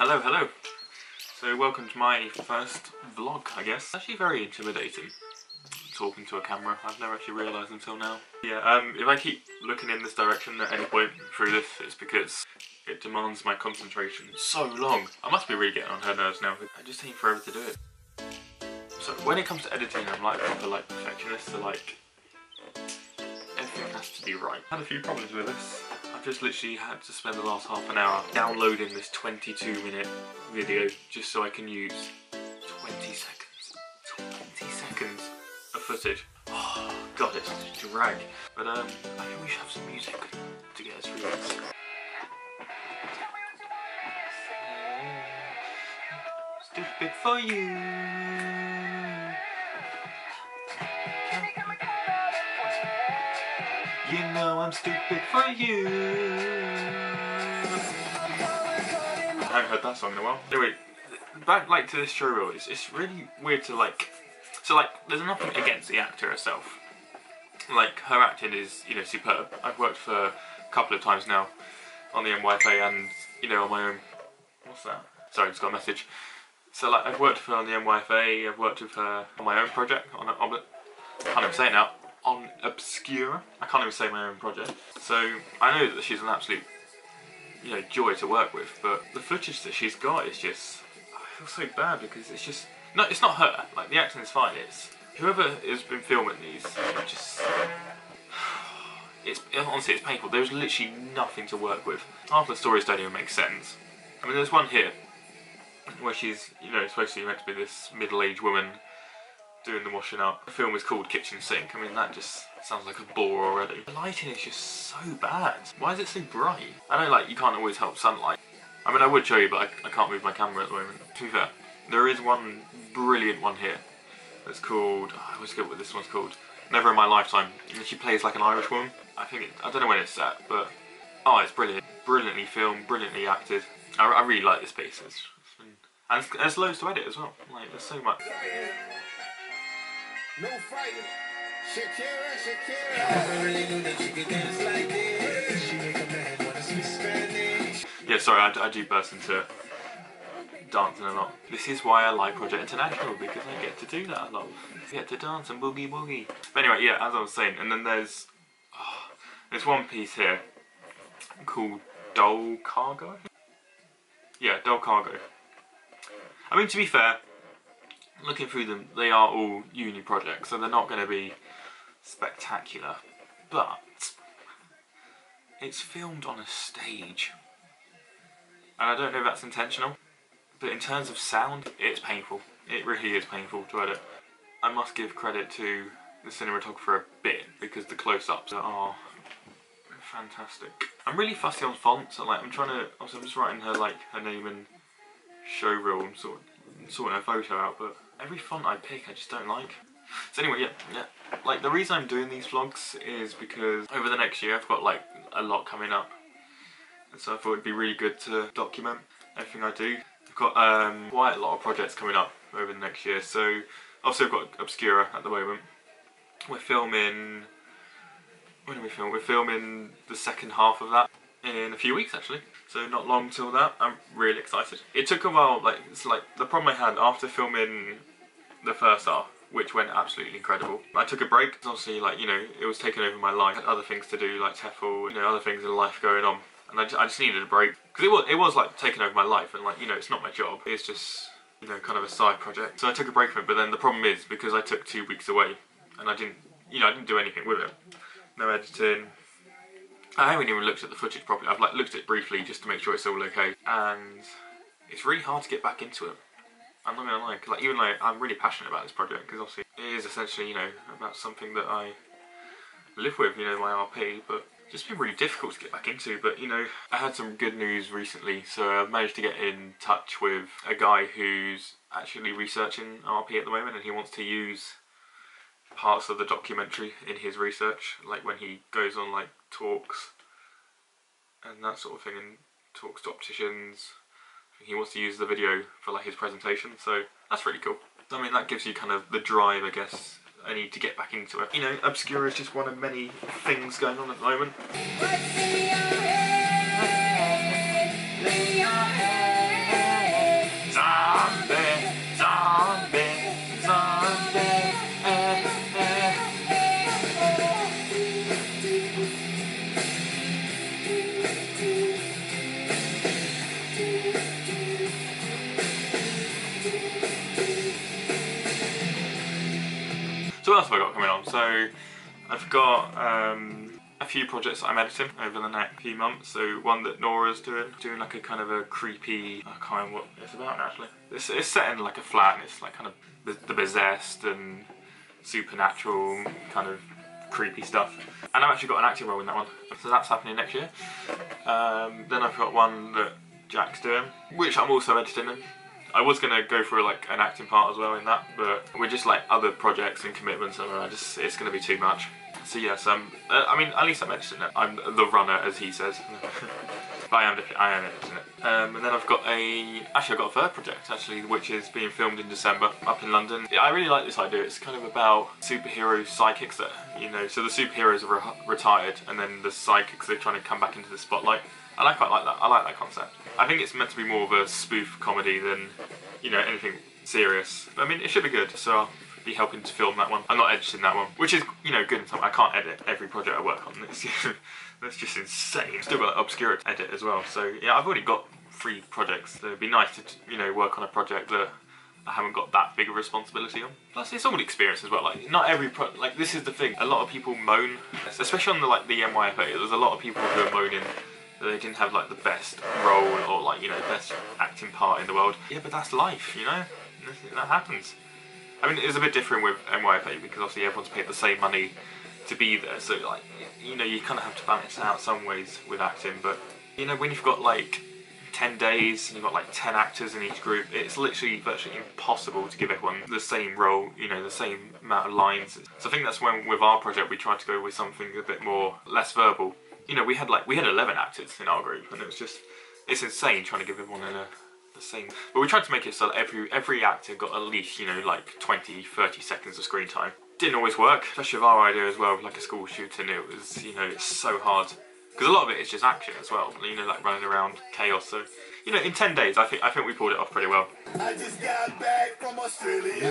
Hello, hello. So welcome to my first vlog, I guess. It's actually very intimidating talking to a camera. I've never actually realised until now. Yeah, if I keep looking in this direction at any point through this, it's because it demands my concentration so long. I must be really getting on her nerves now. I just take forever to do it. So when it comes to editing, I'm like proper like perfectionist, so like everything has to be right. I had a few problems with this. I've just literally had to spend the last half an hour downloading this 22-minute video just so I can use 20 seconds of footage. Oh god, it's such a drag. But I think we should have some music to get us through this. Stupid for you. You know I'm stupid for you. I haven't heard that song in a while. Anyway, back like to this show reel. It's really weird to like. So like, there's nothing against the actor herself. Like her acting is, you know, superb. I've worked for her a couple of times now on the NYFA and on my own. What's that? Sorry, just got a message. So like, I've worked with her on the NYFA. I've worked with her on my own project. I can't even say it now. On Obscura. I can't even say my own project. So I know that she's an absolute, joy to work with. But the footage that she's got is just, I feel so bad because it's just, no, it's not her. Like the acting is fine. It's whoever has been filming these. Honestly, it's painful. There's literally nothing to work with. Half the stories don't even make sense. I mean, there's one here where she's, supposed to be meant to be this middle-aged woman doing the washing up. The film is called Kitchen Sink. I mean, that just sounds like a bore already. The lighting is just so bad. Why is it so bright? I know, like, you can't always help sunlight. I mean, I would show you, but I can't move my camera at the moment. To be fair, there is one brilliant one here that's called, I always forget what this one's called, Never in My Lifetime. And she plays like an Irish woman. I don't know when it's set, but, oh, it's brilliant. Brilliantly filmed, brilliantly acted. I really like this piece. And there's loads to edit as well. Like, there's so much. No fighting. Shakira. I really knew that you could dance like this. She make a man wanna speak Spanish. Yeah, sorry, I do burst into dancing a lot. This is why I like Project International, because I get to do that a lot. I get to dance and boogie woogie. But anyway, yeah, as I was saying, and then there's one piece here called Doll Cargo. Yeah, Doll Cargo. I mean, to be fair, looking through them, they are all uni projects, so they're not going to be spectacular, but it's filmed on a stage, and I don't know if that's intentional, but in terms of sound, it's painful. It really is painful to edit. I must give credit to the cinematographer a bit, because the close-ups are fantastic. I'm really fussy on fonts, and like I'm just writing her her name and show reel and sorting her photo out, but every font I pick I just don't like. So anyway, yeah. Like the reason I'm doing these vlogs is because over the next year I've got like a lot coming up, and so I thought it'd be really good to document everything I do. I've got quite a lot of projects coming up over the next year. So obviously I've got Obscura at the moment. We're filming. When do we film? We're filming the second half of that in a few weeks actually. So not long till that. I'm really excited. It took a while, it's like the problem I had after filming the first half, which went absolutely incredible. I took a break, obviously it was taking over my life. I had other things to do like TEFL, other things in life going on. And I just needed a break. Because it was like taking over my life, and it's not my job. It's just, kind of a side project. So I took a break from it, but then the problem is, because I took 2 weeks away, and I didn't do anything with it. No editing. I haven't even looked at the footage properly. I've looked at it briefly just to make sure it's all okay, and it's really hard to get back into it. I'm not gonna lie, because even though I'm really passionate about this project, because obviously it is essentially about something that I live with, my RP, but it's just been really difficult to get back into. But I had some good news recently, so I've managed to get in touch with a guy who's actually researching RP at the moment, and he wants to use parts of the documentary in his research, like when he goes on talks and that sort of thing, and talks to opticians. He wants to use the video for his presentation, so that's really cool. I mean, that gives you kind of the drive, I guess, I need to get back into it. Obscura is just one of many things going on at the moment. What's in your head? In your head? So what else have I got coming on? So I've got a few projects that I'm editing over the next few months. So one that Nora's doing like a kind of a creepy, I can't remember what it's about actually. It's set in like a flat and it's like kind of the possessed and supernatural kind of creepy stuff. And I've actually got an acting role in that one. So that's happening next year. Then I've got one that Jack's doing, which I'm also editing in. I was going to go for like an acting part as well in that, but we're just like other projects and commitments and it's going to be too much. So yes, I mean, at least I'm editing it. I'm the runner, as he says. But I am editing it. And then I've got a third project actually, which is being filmed in December up in London. Yeah, I really like this idea. It's kind of about superhero psychics that, you know, so the superheroes are retired and then the psychics are trying to come back into the spotlight. And I quite like that. I like that concept. I think it's meant to be more of a spoof comedy than, you know, anything serious. But I mean, it should be good. So I'll be helping to film that one. I'm not editing that one, which is, you know, good in some way. I can't edit every project I work on. That's just insane. Still got Obscura to edit as well. So yeah, I've already got 3 projects. So it'd be nice to, you know, work on a project that I haven't got that big a responsibility on. Plus, it's all experience as well. Like, not every like this is the thing. A lot of people moan, especially on the NYFA. There's a lot of people who are moaning that they didn't have like the best role or like, you know, best acting part in the world. Yeah, but that's life, you know. That happens. I mean, it's a bit different with NYFA because obviously everyone's paid the same money to be there. So like, you know, you kind of have to balance it out some ways with acting. But you know, when you've got like 10 days and you've got like 10 actors in each group, it's literally virtually impossible to give everyone the same role, you know, the same amount of lines. So I think that's when with our project we tried to go with something a bit more less verbal. You know, we had 11 actors in our group, and it's insane trying to give everyone the same. But we tried to make it so that every actor got at least, you know, like 20-30 seconds of screen time. Didn't always work, especially with our idea as well, like a school shooting. It was, you know, it's so hard because a lot of it is just action as well. You know, like running around, chaos. So, you know, in 10 days, I think we pulled it off pretty well. I just got back from Australia.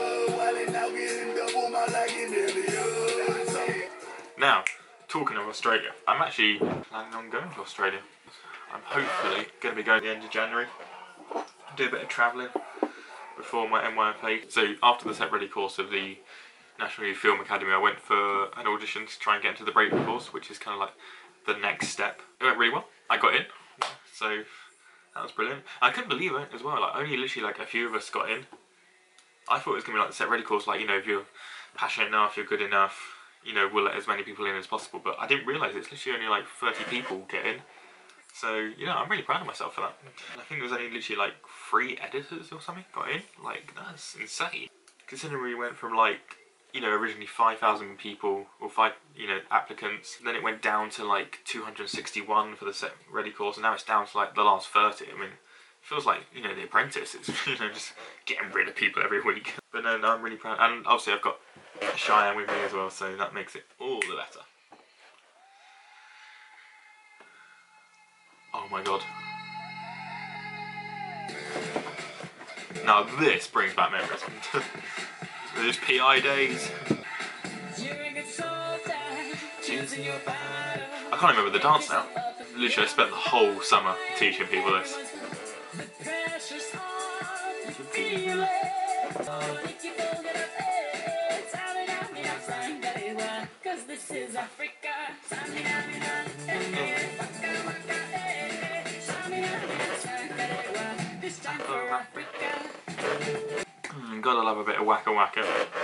Now, talking of Australia, I'm actually planning on going to Australia. I'm hopefully going to be going at the end of January. Do a bit of travelling before my NYFA. So after the set ready course of the National Youth Film Academy, I went for an audition to try and get into the Bravery course, which is kind of like the next step. It went really well. I got in, so that was brilliant. I couldn't believe it as well. Like only literally like a few of us got in. I thought it was going to be like the set ready course, like, you know, if you're passionate enough, you're good enough, you know, we'll let as many people in as possible. But I didn't realise it's literally only like 30 people get in. So, you know, I'm really proud of myself for that. I think there was only literally like 3 editors or something got in. Like, that's insane. Considering we went from like, you know, originally 5,000 people or 5, you know, applicants. Then it went down to like 261 for the set ready course, and now it's down to like the last 30. I mean, it feels like, you know, The Apprentice. It's, you know, just getting rid of people every week. But no, I'm really proud. And obviously I've got Cheyenne with me as well, so that makes it all the better. Oh my god. Now this brings back memories. Those PI days. I can't remember the dance now. Literally I spent the whole summer teaching people this. Gotta love a bit of Waka Waka.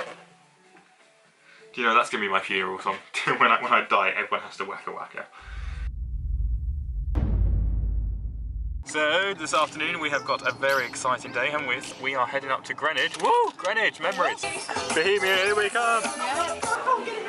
Do you know that's gonna be my funeral song? when I die, everyone has to Waka Waka. So this afternoon we have got a very exciting day, haven't we? We are heading up to Greenwich. Woo! Greenwich memories. Bohemia, here we come.